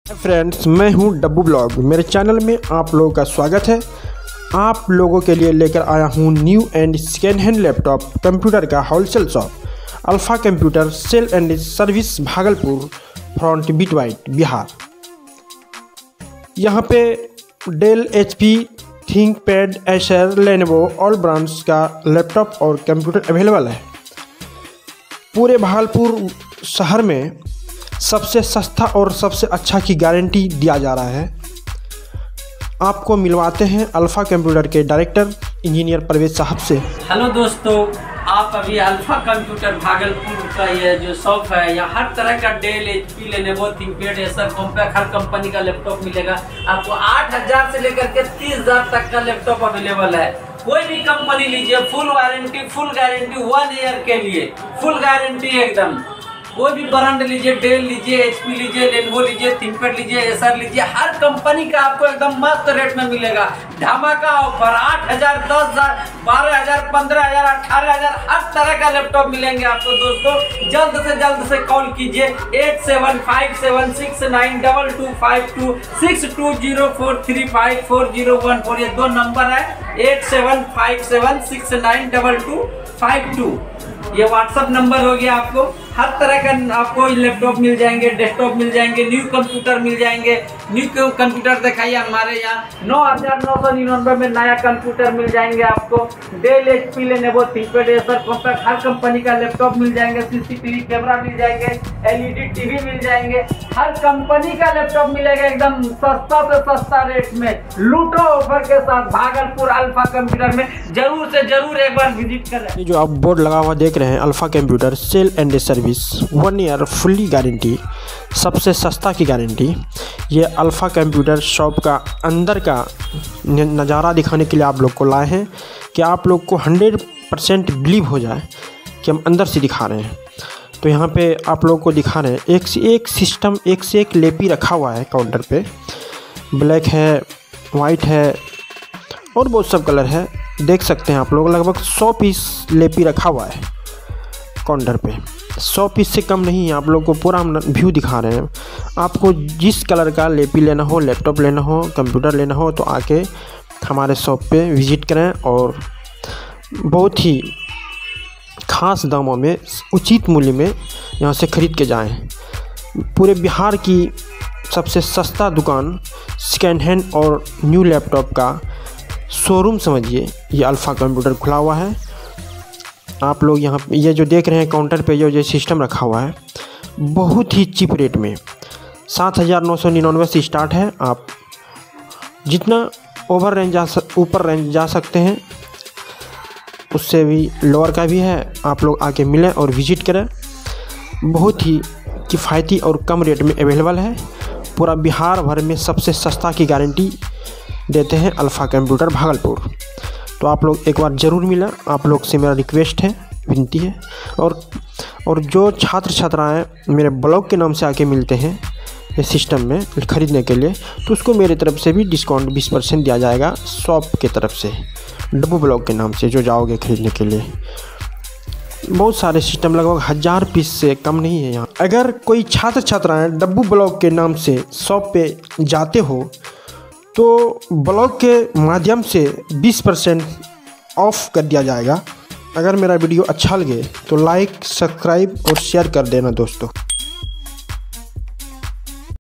Friends, मैं हूं डब्बू blog. मेरे चैनल में आप लोगों का स्वागत है। आप लोगों के लिए लेकर आया हूं new and second hand laptop computer का wholesale shop Alpha computer sale and service Bhagalpur front बिटवाइट बिहार। यहां पे Dell, HP, ThinkPad, Acer, Lenovo all brands का लैपटॉप और कंप्यूटर अवेलेबल है। पूरे भागलपुर शहर में सबसे सस्ता और सबसे अच्छा की गारंटी दिया जा रहा है। आपको मिलवाते हैं अल्फा कंप्यूटर के डायरेक्टर इंजीनियर परवेज साहब से। हेलो दोस्तों, आप अभी अल्फा कंप्यूटर भागलपुर का ये जो शॉप है, यहाँ हर तरह का Dell, HP, Lenovo, ThinkPad, Acer, Compaq हर कंपनी का लैपटॉप मिलेगा। आपको 8,000 से लेकर के 30,000 तक का लैपटॉप अवेलेबल है। कोई भी कंपनी लीजिए, full warranty, full guarantee 1 year के लिए, फुल गारंटी एकदम। कोई भी ब्रांड लीजिए, डेल लीजिए, HP लीजिए, लेनोवो लीजिए, थिंकपैड लीजिए, एसर लीजिए, हर कंपनी का आपको एकदम मस्त रेट में मिलेगा। धमाका ऑफर 8,000, 10,000, 12,000, 15,000, 18,000 हर तरह का लैपटॉप मिलेंगे आपको। दोस्तों जल्द से कॉल कीजिए 8757692252 6204354014। ये 2 नंबर है, 8757692252। ये व्हाट्सएप नंबर हो गया। आपको हर तरह का आपको लैपटॉप मिल जाएंगे, डेस्कटॉप मिल जाएंगे, न्यू कंप्यूटर मिल जाएंगे। न्यू कंप्यूटर दिखाइए हमारे यहाँ 9,999 में नया कंप्यूटर मिल जाएंगे आपको। Dell, HP, Lenovo, ThinkPad, Acer, Compaq हर कंपनी का लैपटॉप मिल जाएंगे। CCTV कैमरा मिल जाएंगे, LED TV मिल जाएंगे, हर कंपनी का लैपटॉप मिलेगा एकदम सस्ता से सस्ता रेट में। लूटो ऑफर के साथ भागलपुर अल्फा कंप्यूटर में जरूर से जरूर एक बार विजिट करें। जो आप बोर्ड लगा हुआ देख रहे हैं, Alpha computer sale and service 1 year fully guarantee, सबसे सस्ता की गारंटी। ये अल्फा कंप्यूटर शॉप का अंदर का नज़ारा दिखाने के लिए आप लोग को लाए हैं कि आप लोग को 100% बिलीव हो जाए कि हम अंदर से दिखा रहे हैं। तो यहाँ पे आप लोग को दिखा रहे हैं एक से एक सिस्टम, एक से एक लेपी रखा हुआ है काउंटर पे। ब्लैक है, वाइट है और बहुत सब कलर है। देख सकते हैं आप लोग लगभग 100 पीस लेपी रखा हुआ है काउंटर पे। 100 पीस से कम नहीं है। आप लोग को पूरा हम व्यू दिखा रहे हैं। आपको जिस कलर का लेपी लेना हो, लैपटॉप लेना हो, कंप्यूटर लेना हो तो आके हमारे शॉप पे विज़िट करें और बहुत ही ख़ास दामों में, उचित मूल्य में यहाँ से ख़रीद के जाएं। पूरे बिहार की सबसे सस्ता दुकान सेकेंड हैंड और न्यू लैपटॉप का शोरूम समझिए, ये अल्फा कंप्यूटर खुला हुआ है। आप लोग यहाँ ये जो देख रहे हैं काउंटर पे जो सिस्टम रखा हुआ है, बहुत ही चीप रेट में 7,999 से स्टार्ट है। आप जितना ऊपर रेंज जा सकते हैं, उससे भी लोअर का भी है। आप लोग आके मिलें और विज़िट करें। बहुत ही किफ़ायती और कम रेट में अवेलेबल है। पूरा बिहार भर में सबसे सस्ता की गारंटी देते हैं अल्फा कंप्यूटर भागलपुर। तो आप लोग एक बार ज़रूर मिलें। आप लोग से मेरा रिक्वेस्ट है, विनती है। और जो छात्र छात्राएँ मेरे ब्लॉग के नाम से आके मिलते हैं इस सिस्टम में ख़रीदने के लिए, तो उसको मेरे तरफ से भी डिस्काउंट 20% दिया जाएगा शॉप की तरफ से, डब्बू ब्लॉग के नाम से जो जाओगे ख़रीदने के लिए। बहुत सारे सिस्टम लगभग 1000 पीस से कम नहीं है यहाँ। अगर कोई छात्र छात्राएँ डब्बू ब्लॉग के नाम से शॉप पे जाते हो तो ब्लॉग के माध्यम से 20% ऑफ कर दिया जाएगा। अगर मेरा वीडियो अच्छा लगे तो लाइक, सब्सक्राइब और शेयर कर देना दोस्तों।